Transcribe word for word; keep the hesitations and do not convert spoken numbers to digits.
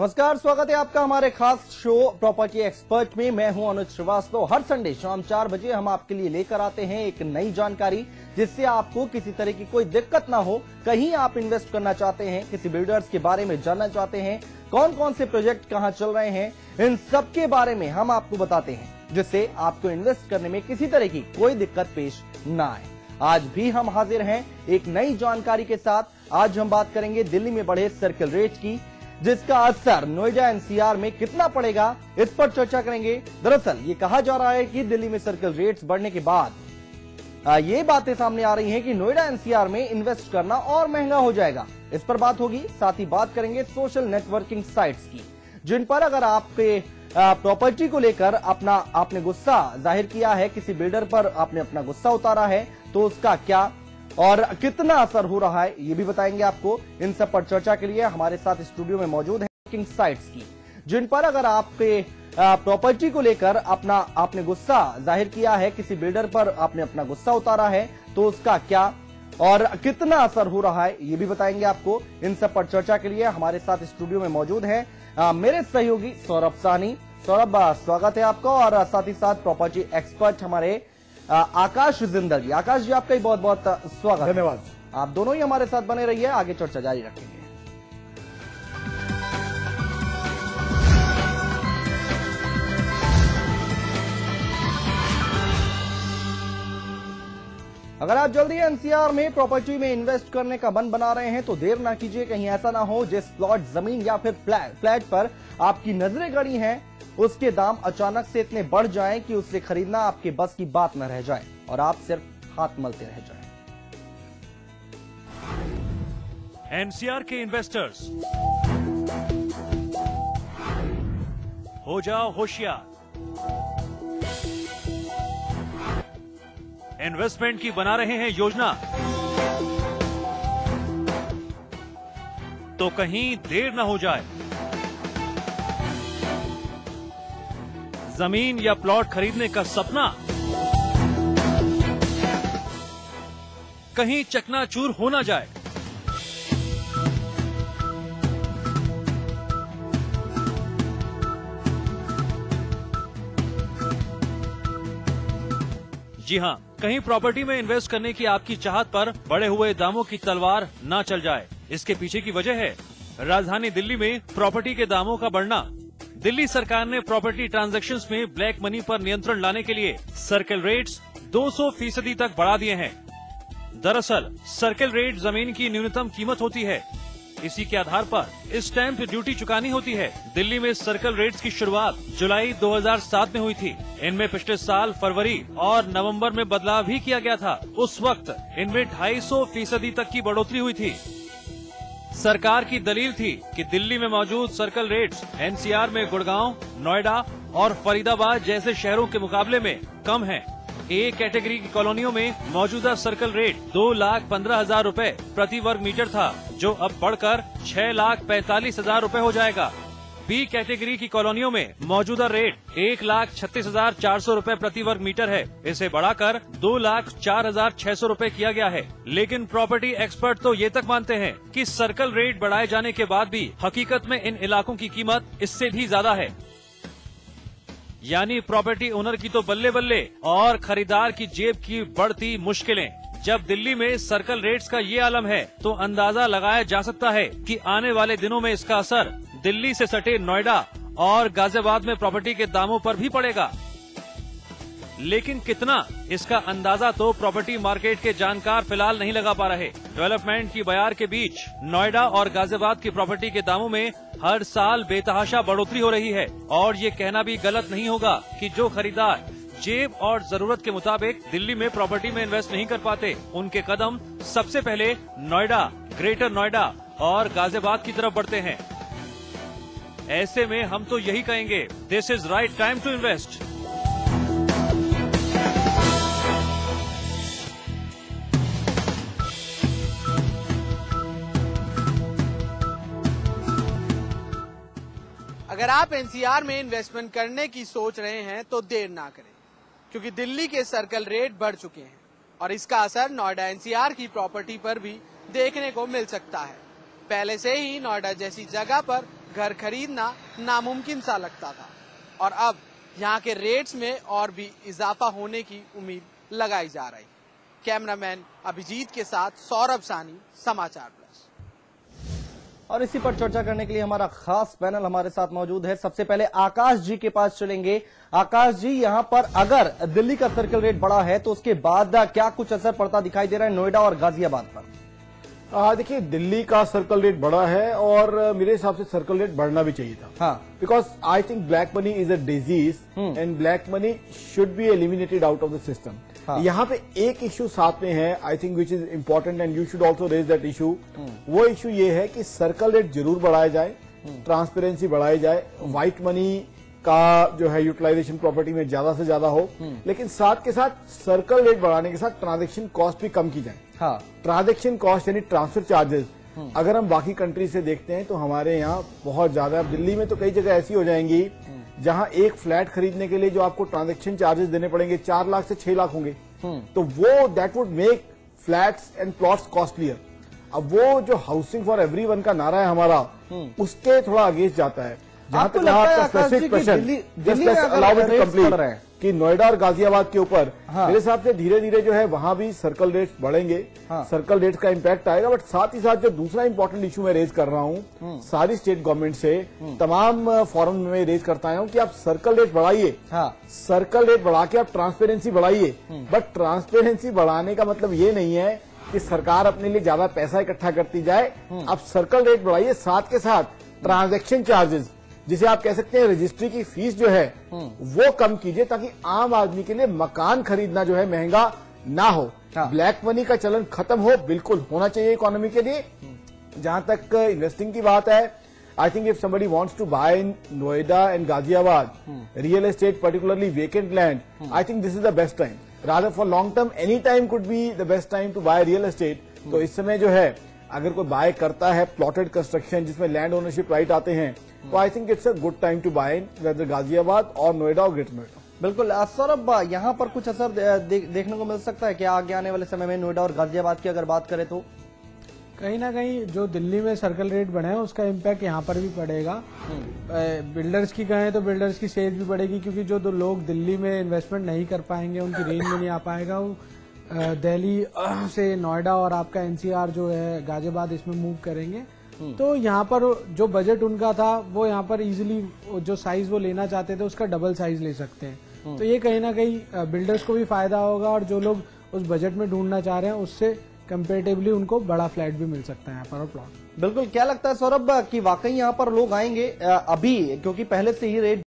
नमस्कार, स्वागत है आपका हमारे खास शो प्रॉपर्टी एक्सपर्ट में। मैं हूं अनुज श्रीवास्तव। हर संडे शाम चार बजे हम आपके लिए लेकर आते हैं एक नई जानकारी, जिससे आपको किसी तरह की कोई दिक्कत ना हो। कहीं आप इन्वेस्ट करना चाहते हैं, किसी बिल्डर्स के बारे में जानना चाहते हैं, कौन कौन से प्रोजेक्ट कहां चल रहे हैं, इन सब के बारे में हम आपको बताते हैं, जिससे आपको इन्वेस्ट करने में किसी तरह की कोई दिक्कत पेश न आए। आज भी हम हाजिर हैं एक नई जानकारी के साथ। आज हम बात करेंगे दिल्ली में बढ़े सर्कल रेट की, जिसका असर नोएडा एनसीआर में कितना पड़ेगा, इस पर चर्चा करेंगे। दरअसल ये कहा जा रहा है कि दिल्ली में सर्कल रेट्स बढ़ने के बाद ये बातें सामने आ रही हैं कि नोएडा एनसीआर में इन्वेस्ट करना और महंगा हो जाएगा। इस पर बात होगी। साथ ही बात करेंगे सोशल नेटवर्किंग साइट्स की, जिन पर अगर आपके प्रॉपर्टी को लेकर अपना आपने गुस्सा जाहिर किया है, किसी बिल्डर पर आपने अपना गुस्सा उतारा है, तो उसका क्या और कितना असर हो रहा है, ये भी बताएंगे आपको। इन सब पर चर्चा के लिए हमारे साथ स्टूडियो में मौजूद है किंग साइट्स की, जिन पर अगर आपके प्रॉपर्टी को लेकर अपना आपने गुस्सा जाहिर किया है, किसी बिल्डर पर आपने अपना गुस्सा उतारा है, तो उसका क्या और कितना असर हो रहा है, ये भी बताएंगे आपको। इन सब पर चर्चा के लिए हमारे साथ स्टूडियो में मौजूद है आ, मेरे सहयोगी सौरभ साहनी। सौरभ, स्वागत है आपका। और साथ ही साथ प्रॉपर्टी एक्सपर्ट हमारे आकाश जिंदल जी। आकाश जी, आपका ही बहुत बहुत स्वागत। धन्यवाद। आप दोनों ही हमारे साथ बने रहिए, आगे चर्चा जारी रखेंगे। अगर आप जल्दी एनसीआर में प्रॉपर्टी में इन्वेस्ट करने का मन बना रहे हैं तो देर ना कीजिए। कहीं ऐसा ना हो जिस प्लॉट, जमीन या फिर फ्लैट पर आपकी नजरें गड़ी हैं, उसके दाम अचानक से इतने बढ़ जाएं कि उसे खरीदना आपके बस की बात न रह जाए और आप सिर्फ हाथ मलते रह जाएं। एनसीआर के इन्वेस्टर्स, हो जाओ होशियार। इन्वेस्टमेंट की बना रहे हैं योजना, तो कहीं देर न हो जाए। जमीन या प्लॉट खरीदने का सपना कहीं चकनाचूर हो ना जाए। जी हां, कहीं प्रॉपर्टी में इन्वेस्ट करने की आपकी चाहत पर बढ़े हुए दामों की तलवार ना चल जाए। इसके पीछे की वजह है राजधानी दिल्ली में प्रॉपर्टी के दामों का बढ़ना। दिल्ली सरकार ने प्रॉपर्टी ट्रांजैक्शंस में ब्लैक मनी पर नियंत्रण लाने के लिए सर्कल रेट्स दो सौ फीसदी तक बढ़ा दिए हैं। दरअसल सर्कल रेट जमीन की न्यूनतम कीमत होती है, इसी के आधार पर स्टैंप ड्यूटी चुकानी होती है। दिल्ली में सर्कल रेट्स की शुरुआत जुलाई दो हज़ार सात में हुई थी। इनमें पिछले साल फरवरी और नवंबर में बदलाव भी किया गया था। उस वक्त इनमें ढाई सौ फीसदी तक की बढ़ोतरी हुई थी। सरकार की दलील थी कि दिल्ली में मौजूद सर्कल रेट्स एनसीआर में गुड़गांव, नोएडा और फरीदाबाद जैसे शहरों के मुकाबले में कम हैं। ए कैटेगरी की कॉलोनियों में मौजूदा सर्कल रेट दो लाख पंद्रह हजार रूपए प्रति वर्ग मीटर था, जो अब बढ़कर छह लाख पैंतालीस हजार रूपए हो जाएगा। बी कैटेगरी की कॉलोनियों में मौजूदा रेट एक लाख छत्तीस हजार चार सौ रूपए प्रति वर्ग मीटर है, इसे बढ़ाकर दो लाख चार हजार छह सौ रूपए किया गया है। लेकिन प्रॉपर्टी एक्सपर्ट तो ये तक मानते हैं कि सर्कल रेट बढ़ाए जाने के बाद भी हकीकत में इन इलाकों की कीमत इससे भी ज्यादा है। यानी प्रॉपर्टी ओनर की तो बल्ले बल्ले और खरीदार की जेब की बढ़ती मुश्किलें। जब दिल्ली में सर्कल रेट्स का ये आलम है, तो अंदाजा लगाया जा सकता है कि आने वाले दिनों में इसका असर दिल्ली से सटे नोएडा और गाजियाबाद में प्रॉपर्टी के दामों पर भी पड़ेगा। लेकिन कितना, इसका अंदाजा तो प्रॉपर्टी मार्केट के जानकार फिलहाल नहीं लगा पा रहे। डेवलपमेंट की बयार के बीच नोएडा और गाजियाबाद की प्रॉपर्टी के दामों में हर साल बेतहाशा बढ़ोतरी हो रही है। और ये कहना भी गलत नहीं होगा कि जो खरीदार जेब और जरूरत के मुताबिक दिल्ली में प्रॉपर्टी में इन्वेस्ट नहीं कर पाते, उनके कदम सबसे पहले नोएडा, ग्रेटर नोएडा और गाजियाबाद की तरफ बढ़ते हैं। ऐसे में हम तो यही कहेंगे, this is right time to invest. अगर आप एनसीआर में इन्वेस्टमेंट करने की सोच रहे हैं तो देर ना करें, क्योंकि दिल्ली के सर्कल रेट बढ़ चुके हैं और इसका असर नोएडा एनसीआर की प्रॉपर्टी पर भी देखने को मिल सकता है। पहले से ही नोएडा जैसी जगह पर घर खरीदना नामुमकिन सा लगता था और अब यहाँ के रेट्स में और भी इजाफा होने की उम्मीद लगाई जा रही। कैमरामैन अभिजीत के साथ सौरभ सानी, समाचार प्लस। और इसी पर चर्चा करने के लिए हमारा खास पैनल हमारे साथ मौजूद है। सबसे पहले आकाश जी के पास चलेंगे। आकाश जी, यहां पर अगर दिल्ली का सर्कल रेट बढ़ा है तो उसके बाद क्या कुछ असर पड़ता दिखाई दे रहा है नोएडा और गाजियाबाद पर? देखिए, दिल्ली का सर्कल रेट बढ़ा है और मेरे हिसाब से सर्कल रेट बढ़ना भी चाहिए था। हाँ, because I think black money is a disease and black money should be eliminated out of the system. यहाँ पे एक इश्यू साथ में है, I think which is important and you should also raise that issue. वो issue ये है कि सर्कल रेट जरूर बढ़ाया जाए, ट्रांसपेरेंसी बढ़ाई जाए, व्हाइट मनी का जो है यूटिलाइजेशन प्रॉपर्टी में ज्यादा से ज्यादा हो, लेकिन साथ के साथ सर्कल रेट बढ़ाने के साथ ट्रांजैक्शन कॉस्ट भी कम की जाए। हाँ, ट्रांजैक्शन कॉस्ट यानी ट्रांसफर चार्जेस अगर हम बाकी कंट्री से देखते हैं तो हमारे यहाँ बहुत ज्यादा। अब दिल्ली में तो कई जगह ऐसी हो जाएंगी जहां एक फ्लैट खरीदने के लिए जो आपको ट्रांजैक्शन चार्जेस देने पड़ेंगे चार लाख से छह लाख होंगे, तो वो that would make flats and plots costlier. अब वो जो हाउसिंग फॉर एवरीवन का नारा है हमारा, उसके थोड़ा अगेंस्ट जाता है। जहां तक आपका स्पेसिफिक क्वेश्चन कि नोएडा और गाजियाबाद के ऊपर, हाँ, मेरे हिसाब से धीरे धीरे जो है वहां भी सर्कल रेट्स बढ़ेंगे। हाँ, सर्कल रेट्स का इम्पैक्ट आएगा। बट साथ ही साथ जो दूसरा इंपॉर्टेंट इशू मैं रेज कर रहा हूँ सारी स्टेट गवर्नमेंट से, तमाम फोरम में रेज करता हूँ कि आप सर्कल रेट बढ़ाइए। हाँ, सर्कल रेट बढ़ा के आप ट्रांसपेरेंसी बढ़ाइए, बट ट्रांसपेरेंसी बढ़ाने का मतलब ये नहीं है कि सरकार अपने लिए ज्यादा पैसा इकट्ठा करती जाए। आप सर्कल रेट बढ़ाइए, साथ के साथ ट्रांजैक्शन चार्जेस, जिसे आप कह सकते हैं रजिस्ट्री की फीस जो है वो कम कीजिए, ताकि आम आदमी के लिए मकान खरीदना जो है महंगा ना हो। हाँ, ब्लैक मनी का चलन खत्म हो, बिल्कुल होना चाहिए इकोनॉमी के लिए। जहां तक इन्वेस्टिंग की बात है, I think if somebody wants to buy in Noida and Ghaziabad real estate, particularly vacant land, I think this is the best time. Rather for long term any time could be the best time to buy real estate. तो इस समय जो है अगर कोई buy करता है plotted construction जिसमें लैंड ओनरशिप राइट आते हैं, तो I think it's a good time to buy in whether Ghaziabad और नोएडा और ग्रेटर नोएडा। बिल्कुल। सौरभ, यहाँ पर कुछ असर दे, देखने को मिल सकता है क्या आगे आने वाले समय में नोएडा और गाजियाबाद की अगर बात करें तो? कहीं ना कहीं जो दिल्ली में सर्कल रेट बढ़े हैं उसका इम्पैक्ट यहाँ पर भी पड़ेगा। बिल्डर्स की कहें तो बिल्डर्स की सेल भी बढ़ेगी, क्योंकि जो दो लोग दिल्ली में इन्वेस्टमेंट नहीं कर पाएंगे, उनकी रेंज में नहीं आ पाएगा, वो दिल्ली से नोएडा और आपका एनसीआर जो है गाजियाबाद इसमें मूव करेंगे। तो यहाँ पर जो बजट उनका था वो यहाँ पर इजीली जो साइज वो लेना चाहते थे उसका डबल साइज ले सकते हैं। तो ये कहीं ना कहीं बिल्डर्स को भी फायदा होगा और जो लोग उस बजट में ढूंढना चाह रहे हैं उससे कंपेरेटिवली उनको बड़ा फ्लैट भी मिल सकता है यहाँ पर और प्लॉट। बिल्कुल। क्या लगता है सौरभ कि वाकई यहाँ पर लोग आएंगे अभी, क्योंकि पहले से ही रेट